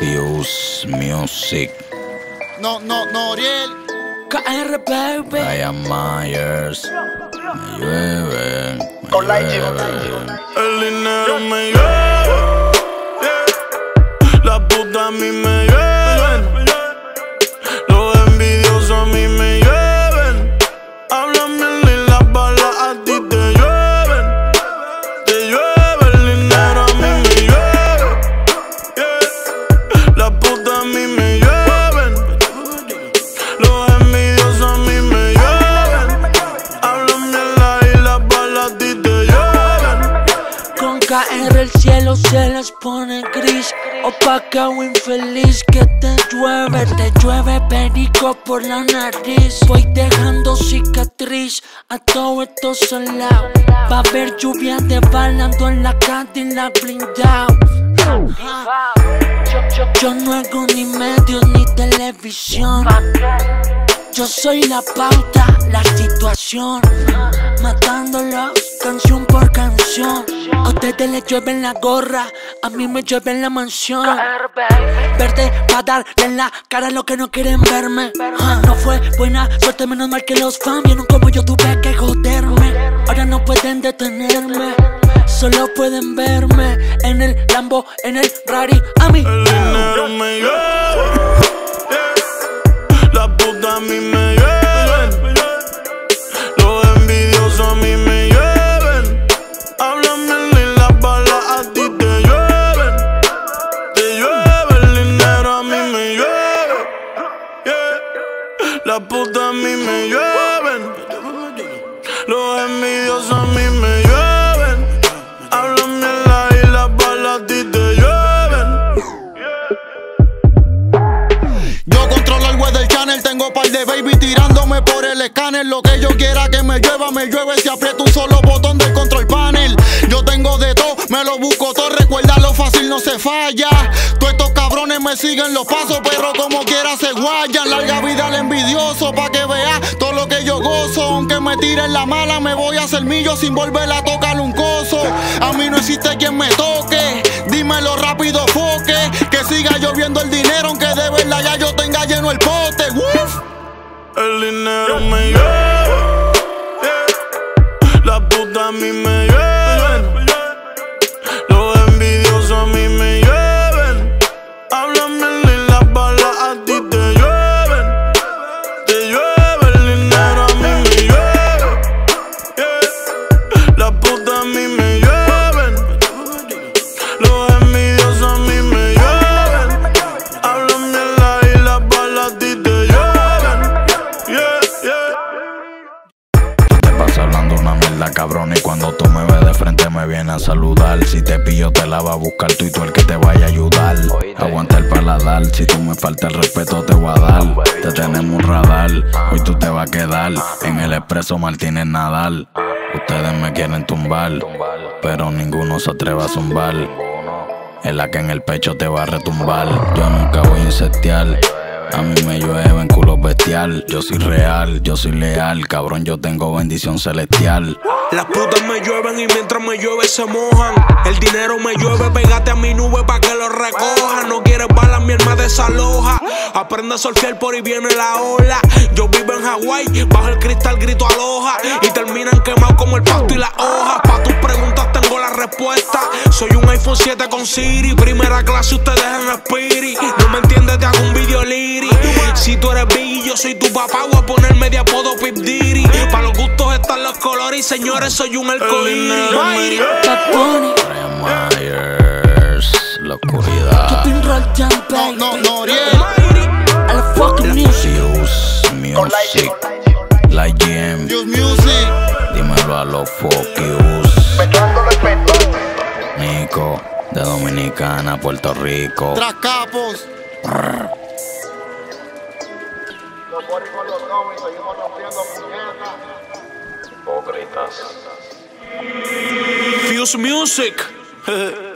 Fuse Music. No, Noriel. KR, baby. Brian Myers. Me llueve, me llueve. El dinero me llueve, la puta a mí me llueven, los envidiosos a mí me llueven. Hablan bien y las balas a ti te llueven. Te llueve el dinero a mí me llueve, la puta a mí me llueven, los envidiosos a mí me llueven. Hablan bien y las balas a ti te llueven. Con KR el cielo se les pone gris, opaca o infeliz. Que te llueve perico por la nariz. Voy dejando cicatriz a todo esto salado. Va a haber lluvia de balando en la Cadillac blindado. Yo no hago ni medios ni televisión. Yo soy la pauta, la situación, matándolos canción por canción. A ustedes les llueve en la gorra, a mí me llueve en la mansión. Verte pa' darle en la cara a los que no quieren verme. No fue buena suerte, menos mal que los fans vieron como yo tuve que joderme. Ahora no pueden detenerme, solo pueden verme en el Lambo, en el Rari. A mí el dinero me llueve, la puta a mí me llueven, los envidiosos a mí me llueven. Hablan bien y las balas a ti te llueven. Te llueve el dinero a mí me llueve, la puta a mí me llueven, los envidiosos a mí me llueven. Hablan bien y las balas a ti te llueven. Yo controlo el weather channel, tengo par de baby tirándome por el escáner. Lo que yo quiera que me llueve si aprieto un solo botón del control panel. Yo tengo de todo, me lo busco todo, recuerda lo fácil no se falla. Todos estos cabrones me siguen los pasos, pero como quiera se guayan. Larga vida al envidioso, pa' que vea todo lo que yo gozo. Aunque me tiren la mala, me voy a hacer millo sin volver a tocar un coso. A mí no existe quien me toque, dímelo rápido foque. Que siga lloviendo el dinero, aunque de verdad ya yo tenga lleno el pote. ¡Uf! El dinero me llueve, la puta a mí me llueven, los envidiosos a mí me llueven. Hablan bien y las balas a ti te llueven. Te llueve el dinero a mí me llueve, la puta a mí me llueven, los envidiosos a mí me llueven. Hablan bien y las balas a ti te llueven. Hablando una mierda cabrón y cuando tú me ves de frente me viene a saludar. Si te pillo te la va a buscar tú y tú el que te vaya a ayudar. Aguanta el paladar, si tú me falta el respeto te voy a dar. Te tenemos un radar, hoy tú te vas a quedar en el expreso Martínez Nadal. Ustedes me quieren tumbar, pero ninguno se atreve a zumbar. Es la que en el pecho te va a retumbar. Yo nunca voy a insectear, a mí me llueven culos bestial. Yo soy real, yo soy leal, cabrón, yo tengo bendición celestial. Las putas me llueven y mientras me llueve se mojan. El dinero me llueve, pégate a mi nube pa' que lo recoja. No quieres balas, mi alma desaloja. Aprende a surfear, por ahí viene la ola. Yo vivo en Hawái, bajo el cristal grito aloha. Y terminan quemados como el pasto y las hojas. Pa' tus preguntas tengo la respuesta. Soy un iPhone 7 con Siri. Primera clase, ustedes en Spirit. No me entiendes, te hago un video liri. Si tú eres Biggie, yo soy tu papá. Voy a ponerme de apodo Pip Diddy. Pa' los gustos están los colores y señores, soy un arcoíris. Brian Myers, la oscuridad. No, Noriel. a la fucking music. Fuse Music, Light Jam. Fuse Music. Dímelo a los focus. Nico, de Dominicana, Puerto Rico. Tras capos. Fuse Music.